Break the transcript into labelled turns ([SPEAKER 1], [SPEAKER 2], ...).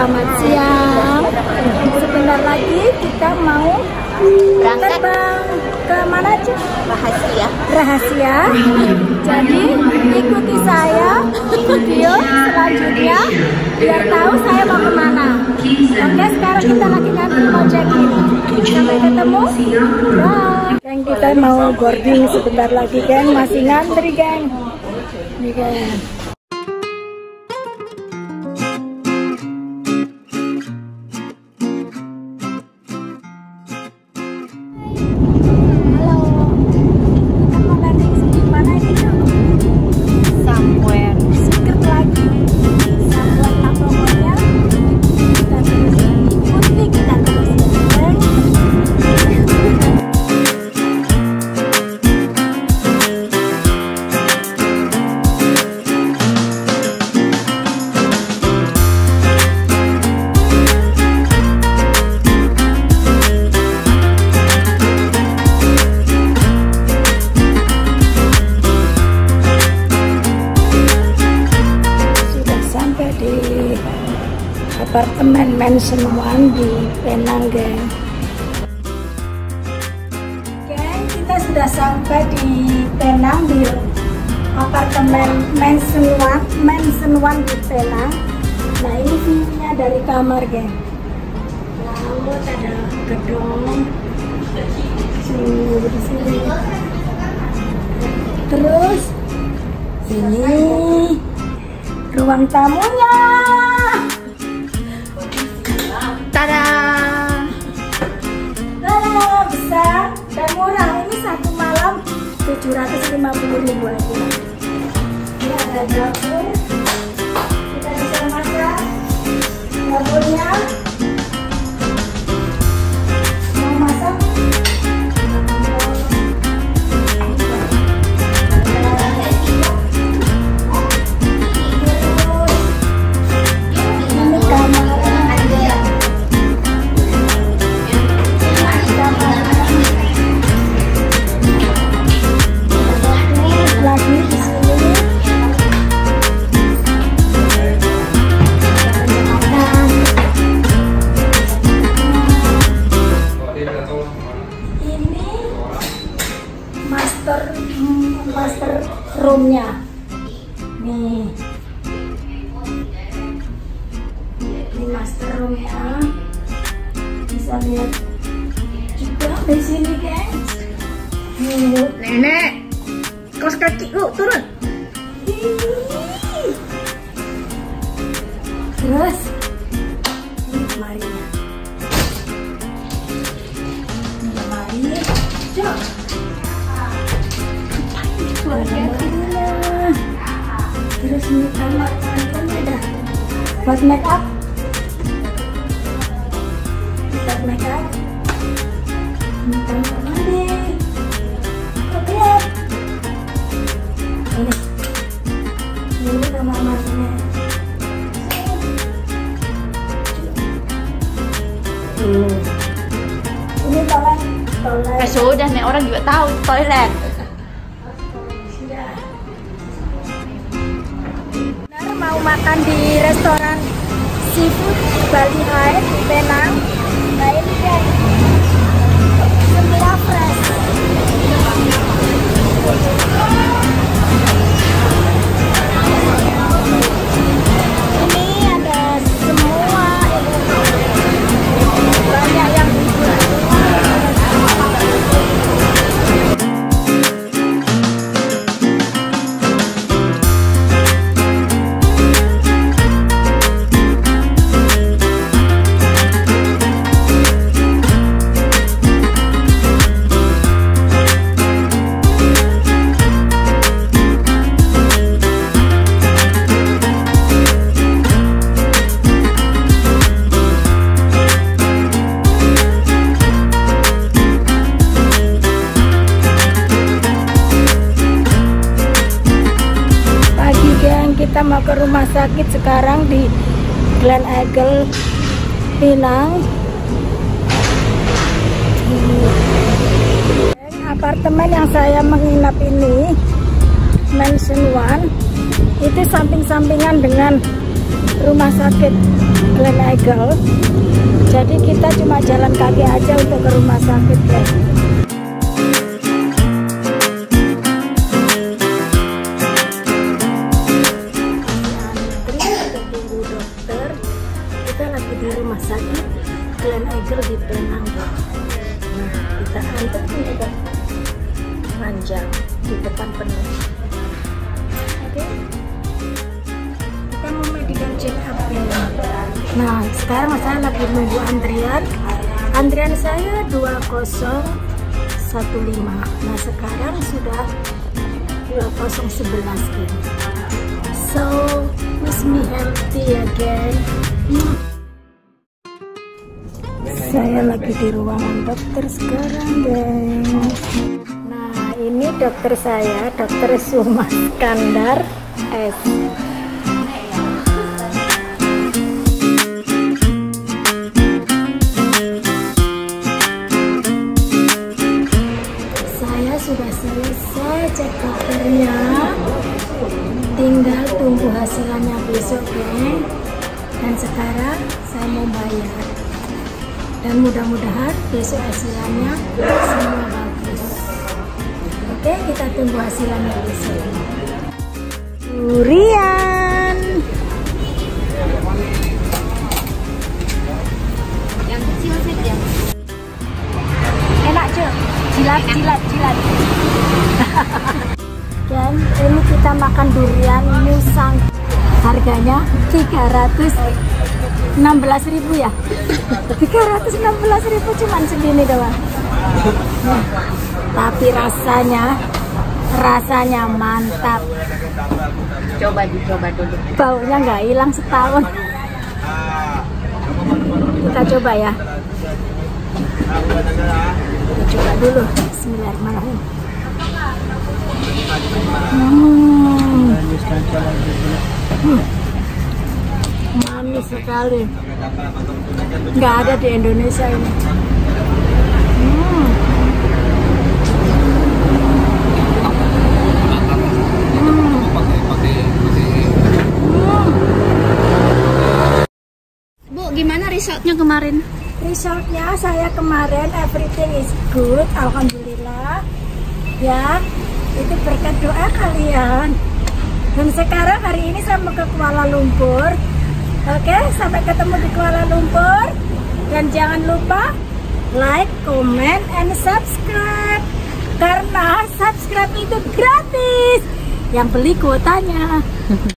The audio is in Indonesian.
[SPEAKER 1] Selamat siang. Sebentar lagi kita mau terbang ke mana aja? Rahasia. Jadi ikuti saya di video selanjutnya biar tahu saya mau kemana. Oke, sekarang kita lagi ngambil mau check-in. Sampai ketemu. Bye. Geng, kita mau boarding sebentar lagi, geng. Masih ngantri, geng. Nih, geng. Apartemen Mansion One di Penang, geng. Geng, kita sudah sampai di Penang di apartemen Mansion One di Penang. Nah, ini view-nya dari kamar, geng. Lalu ada gedung di sini. Terus ini ruang tamunya. Tada! Besar dan murah. Ini satu malam 750.000 aja. Ini ada dapur. Kita bisa masak. Dapurnya mau masak. Master roomnya nih, ini master roomnya, bisa lihat juga di sini, guys. Nenek, kos kaki lu turun. Terus ini lemarinya, coba. Terus ini kamar ada buat make up, ini kamar mandi. Oke, ini kamar mandinya. Ini toilet.
[SPEAKER 2] Sudah nih, orang juga tahu toilet.
[SPEAKER 1] Mau makan di restoran seafood Bali High di Penang. Nah, ini kan semua fresh. Ini ada semua, banyak yang kita mau ke rumah sakit sekarang di Gleneagles, Penang. Apartemen yang saya menginap ini, Mansion One, itu samping-sampingan dengan rumah sakit. Gleneagles. Jadi kita cuma jalan kaki aja untuk ke rumah sakit, guys. Tunggu dokter. Kita lagi di rumah sakit Gleneagles di Penang. Nah, kita antri juga panjang di depan penuh. Oke. Kita mau medical check up ini. Nah, sekarang saya lagi nunggu antrian. Antrian saya 2015. Nah, sekarang sudah 2011 gitu. So, wish me healthy again. Saya lagi di ruangan dokter sekarang, guys. Nah, ini dokter saya, Dokter Suma Skandar S. Sudah selesai cek dokternya, tinggal tunggu hasilnya besok, geng. Dan sekarang saya mau bayar, dan mudah-mudahan besok hasilnya semua bagus. Oke, kita tunggu hasilnya besok. Durian
[SPEAKER 2] yang kecil saja.
[SPEAKER 1] Enak cuy, jilat. Dan ini kita makan durian Musang, harganya 316.000 ya. 316.000 cuman segini doang. Nah, tapi rasanya mantap.
[SPEAKER 2] Dicoba dulu.
[SPEAKER 1] Baunya nggak hilang setahun. Kita coba ya. Kita coba dulu. Bismillahirrahmanirrahim. Manis sekali. Nggak ada di Indonesia ini.
[SPEAKER 2] Bu, gimana resultnya kemarin?
[SPEAKER 1] Resultnya saya kemarin everything is good, alhamdulillah. Ya, itu berkat doa kalian. Dan sekarang hari ini saya mau ke Kuala Lumpur. Oke, sampai ketemu di Kuala Lumpur. Dan jangan lupa like, comment, and subscribe. Karena subscribe itu gratis. Yang beli kuotanya.